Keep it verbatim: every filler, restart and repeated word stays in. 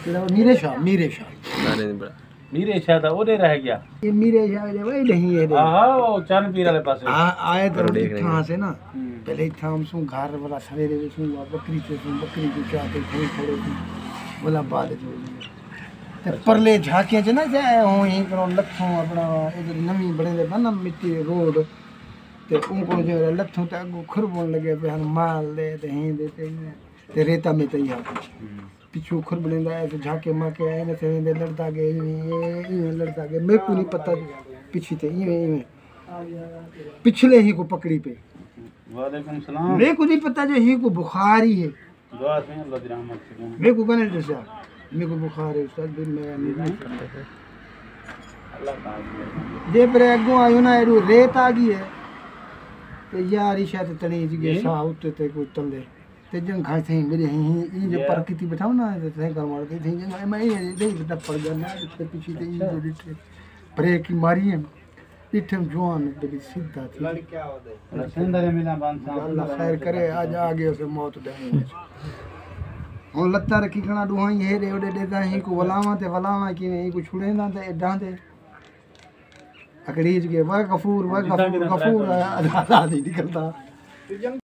मीरे शाह मीरे शाह मीरे शाह था ओदे रह गया ये मीरे शाह जे वही नहीं है हां वो चन पीर वाले पासे हां आए तो इथां से ना पहले इथां हम सु घर वाला सवेरे सु बकरी से सु बकरी को चाहते थे थोड़े बोला बाद जो ते परले झाकियां च ना जे हो ही करो लथों अपना इधर नवी बने दे बना मिट्टी रोड ते उनको जो लथों ते अगो खुरबन लगे पे माल दे ते ही दे ते रेता में तैयार पिछू खुर बनेंदा है तो झाके माके आए ने से लड़ता गए ये लड़ता गए मेरे को नहीं पता पीछे थे ये पिछले ही को पकड़ी पे वालेकुम सलाम मेरे को नहीं पता जो ही को बुखार ही है दुआ से अल्लाह की रहमत से मेरे को कहने जैसा मेरे को बुखार है उस्ताद भी मैं नहीं अल्लाह ताला जे पर अगो आयो ना एडू रेत आ गई है तो यार ई शायद तणी जी सा उते ते को तले ते जंग खा थे मेरे ही ये जो प्रकृति बैठाओ ना ते कर मार थे जंग मैं ये नहीं बता पड़ गया ना इसके पीछे ते ये जो डिटे ब्रेक की मारी है इठम जवान बड़ी सीधा थी क्या होदे सुंदर मिला बांध अल्लाह खैर करे आज आगे उसे मौत दे हुन लत्ता रखी खना दुहाई हे रे ओडे देता ही को वलावा ते वलावा की नहीं को छुड़ेंदा ते एडा ते अकड़ीज के वा गफूर वा गफूर गफूर आधा आधी निकलता